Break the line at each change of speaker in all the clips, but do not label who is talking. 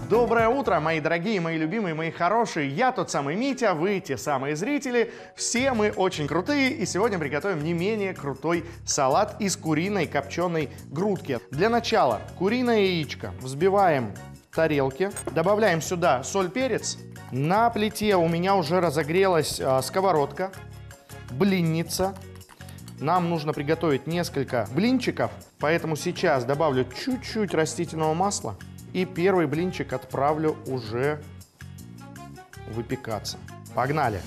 Доброе утро, мои дорогие, мои любимые, мои хорошие. Я тот самый Митя, вы те самые зрители. Все мы очень крутые, и сегодня приготовим не менее крутой салат из куриной копченой грудки. Для начала куриное яичко взбиваем в тарелке, добавляем сюда соль, перец. На плите у меня уже разогрелась сковородка, блинница. Нам нужно приготовить несколько блинчиков, поэтому сейчас добавлю чуть-чуть растительного масла. И первый блинчик отправлю уже выпекаться. Погнали!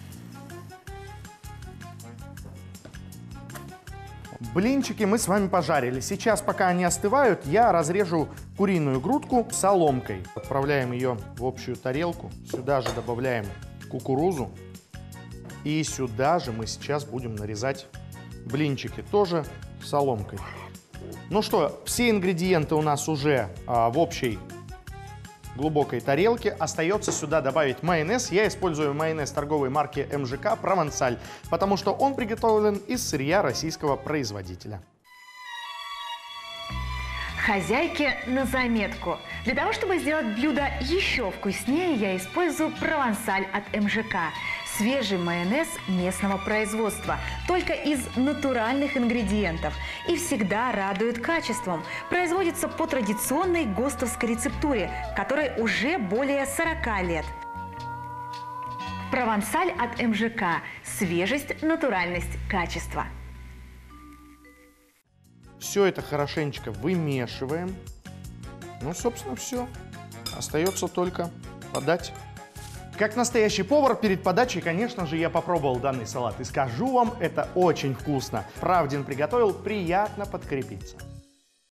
Блинчики мы с вами пожарили. Сейчас, пока они остывают, я разрежу куриную грудку соломкой. Отправляем ее в общую тарелку. Сюда же добавляем кукурузу. И сюда же мы сейчас будем нарезать блинчики, тоже соломкой. Ну что, все ингредиенты у нас уже в общей глубокой тарелке. Остается сюда добавить майонез. Я использую майонез торговой марки МЖК «Провансаль», потому что он приготовлен из сырья российского производителя.
Хозяйке на заметку. Для того, чтобы сделать блюдо еще вкуснее, я использую провансаль от МЖК. Свежий майонез местного производства, только из натуральных ингредиентов. И всегда радует качеством. Производится по традиционной ГОСТовской рецептуре, которой уже более 40 лет. Провансаль от МЖК. Свежесть, натуральность, качество.
Все это хорошенечко вымешиваем. Ну, собственно, все. Остается только подать. Как настоящий повар, перед подачей, конечно же, я попробовал данный салат. И скажу вам, это очень вкусно. Правдин приготовил, приятно подкрепиться.